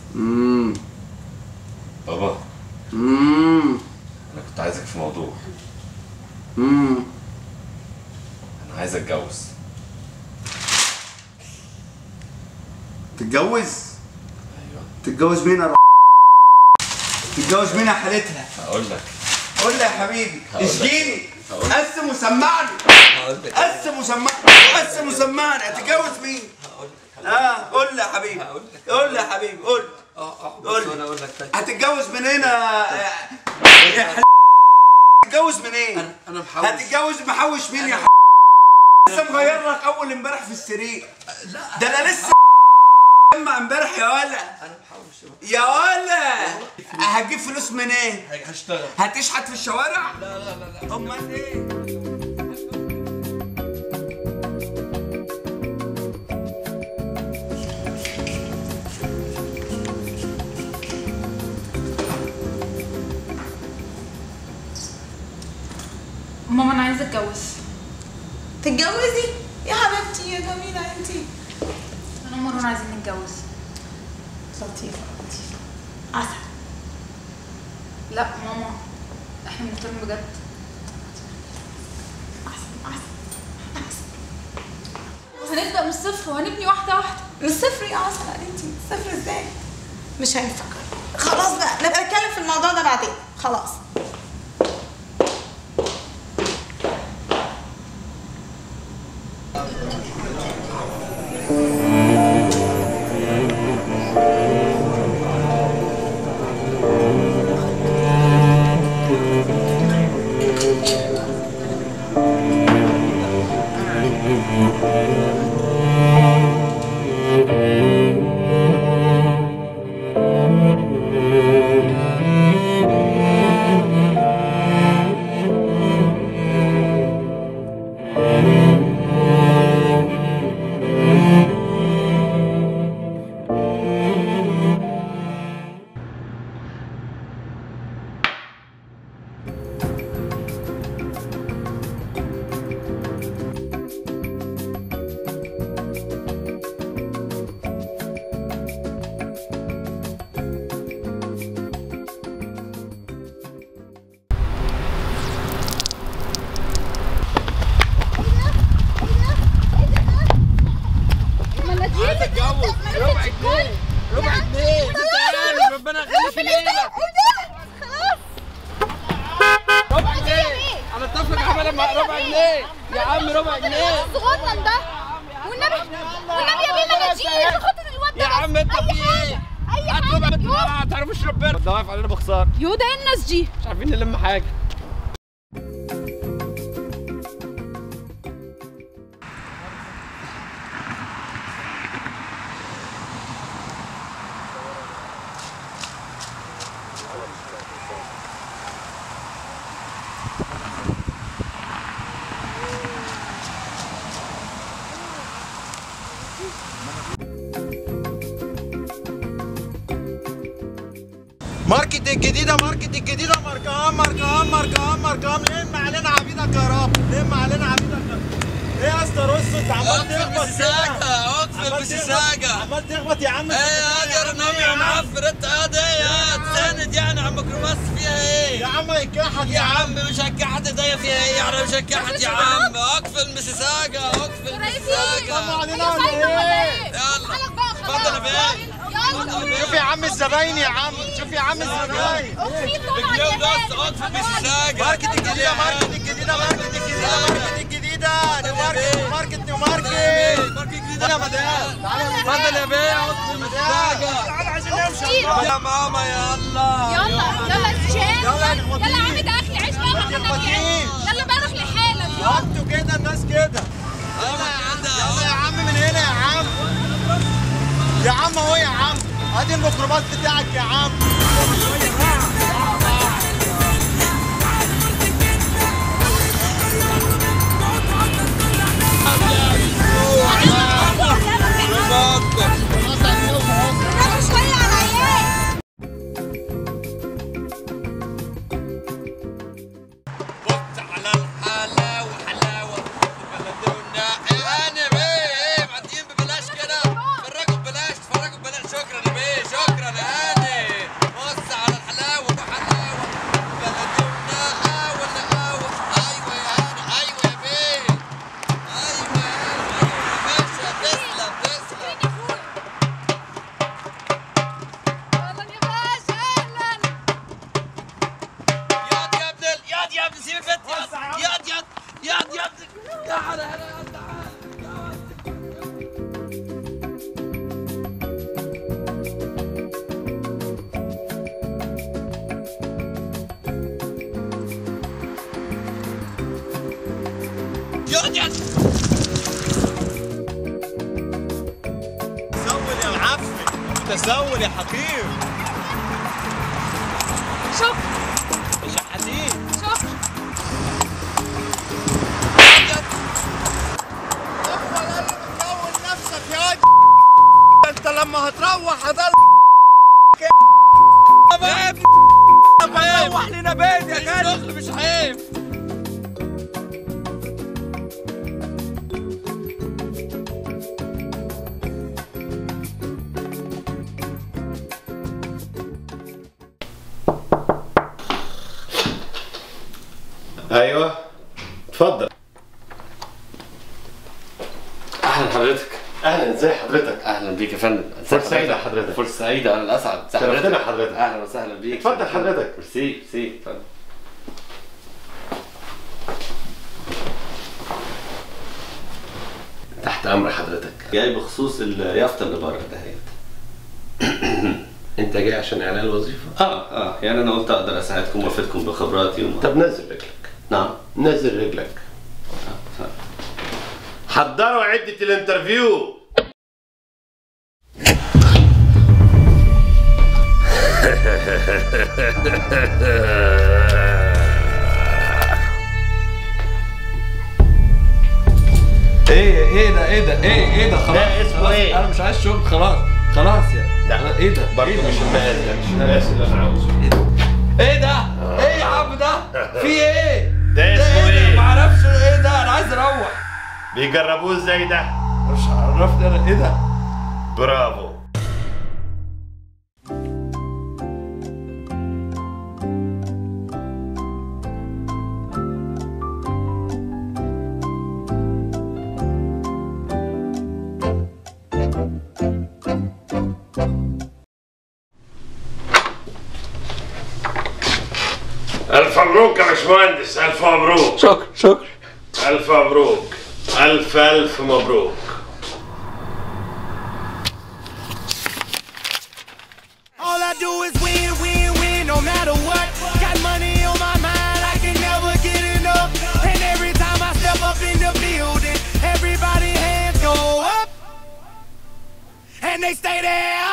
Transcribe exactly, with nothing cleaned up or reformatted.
امم بابا. امم انا كنت عايزك في موضوع. امم انا عايز اتجوز. تتجوز؟ ايوه. تتجوز مين يا تتجوز مين يا حالتها؟ هقول لك. قول لي يا حبيبي، اشجيني، قسم وسمعني. هقول لك. قسم وسمعني، قسم وسمعني. هتتجوز مين؟ هقول لك. اه قول لي يا حبيبي. هقول لك. قول لي يا حبيبي، قول. اه اه قول بس لي. انا اقول لك تاني. هتتجوز منين يا هتتجوز منين؟ انا انا محوش. هتتجوز محوش مين يا ح... لسه مغير لك اول امبارح في السرير. لا ده انا لسه مع امبارح يا ولا. انا محوش يا ولا. هتجيب فلوس منين؟ ايه؟ هشتغل. هتشحت في الشوارع؟ لا لا لا لا. امال ايه؟ ماما انا عايزه اتجوز. تتجوزي يا حبيبتي يا جميله انتي. انا ومروان عايزين نتجوز. لطيفه لطيفه عسل. لا ماما احنا بنتكلم بجد. عسل عسل وهنبدا من الصفر وهنبني واحده واحده. من الصفر يا عسل انتي. الصفر ازاي؟ مش هينفع. خلاص بقى نبقى نتكلم في الموضوع ده بعدين. خلاص. ربع جنيه ربع جنيه انت ربنا يخليك لينا. خلاص ربع جنيه انا اتفق على ربع جنيه يا عم. ربع جنيه الصغنن ده والنبي والنبي يا بيه ما تجيش عشان خاطر الواد ده. يا عم انت في ايه؟ اي هات حاجه ربع يوه. جنيه ما تعرفوش ربنا. ده واقف علينا بخساره. يو ده ايه الناس دي؟ مش عارفين نلم حاجه. ماركت الجديدة ماركت الجديدة ماركام ماركام ماركام ماركام. لم علينا عبيدك يا رب، لم علينا عبيدك يا رب. ايه يا اسطى رص انت عمال تخبط كده. اقفل بالساجة. عمال تخبط يا عم. ايه يا نام يا معفر انت قاعد ايه يا تساند يعني عم ميكروباص فيها ايه؟ يا عم هيكحت يا عم مش هكحت ايديا فيها ايه يعني مش هكحت يا عم. اقفل مسيساجة اقفل مسيساجة. علينا ولا ايه؟ يلا اتفضل يا بيه. شوف يا عم الزباين يا عم، شوف يا عم الزباين. رجليه بس اقفل مسيساجة. ماركت الجديدة ماركت الجديدة ماركت الجديدة ماركت الجديدة نيو ماركت ماركت نيو ماركت. ماركت جديدة يا مدام اتفضل يا بيه اقفل مسيساجة. تعالى عايزين نمشي يا ماما يلا يلا يلا الشام. يلا يا يلا يا عم ده اخي عيش بقى يا فطين. يلا بقى روح لحالك. انتوا كده الناس كده. يلا يا عم من هنا يا عم. يا عم اهو يا عم ادي الميكروباص بتاعك يا عم. شويه على عيال. بص على الحلاوة حلاوة بلدنا. انا بيه معديين ببلاش كده. اتفرجوا ببلاش اتفرجوا ببلاش. شكرا يا بيه شكرا يا تسول يا معفن، تسول يا حقير. شكرا يا شحاتين. شكرا. تسول نفسك يا واد. انت لما هتروح هضل عيب هتروح لنا بيت يا كلب. الشغل مش عيب. ايوه اتفضل. اهلا حضرتك. اهلا، ازي حضرتك؟ اهلا بيك يا فندم. فرصة سعيدة حضرتك. فرصه سعيده، انا الاسعد. شرفتنا حضرتك. اهلا وسهلا بيك. اتفضل حضرتك. ميرسي ميرسي. اتفضل. تحت امر حضرتك. جاي بخصوص اليافطه اللي بره دهيت. انت جاي عشان اعلان الوظيفه؟ اه اه يعني انا قلت اقدر اساعدكم وافيدكم بخبراتي وما. طب نزل رجلك. نعم. نزل رجلك. آه. حضروا عده الانترفيو. ايه ايه ده ايه ده ايه ايه ده خلاص. ده اسمه خلاص. ايه؟ انا مش عايز شغل خلاص خلاص يا لا ايه ده برضه ايه ده؟ مش المقاس ده، مش المقاس اللي انا عاوزه. ايه ده؟ ايه يا عم ده؟ في ايه؟ ده اسمه ايه؟ ايه؟ معرفش ايه ده، انا عايز اروح. بيجربوه ازاي ده؟ مش عرفني انا ايه ده؟ برافو. ألف مبروك يا باشمهندس، ألف مبروك. شكرا شكرا. ألف مبروك، ألف ألف مبروك. All I do is win, win, win, no matter what. Got money on my mind, I can never get enough. And every time I step up in the building, everybody hands go up. And they stay there.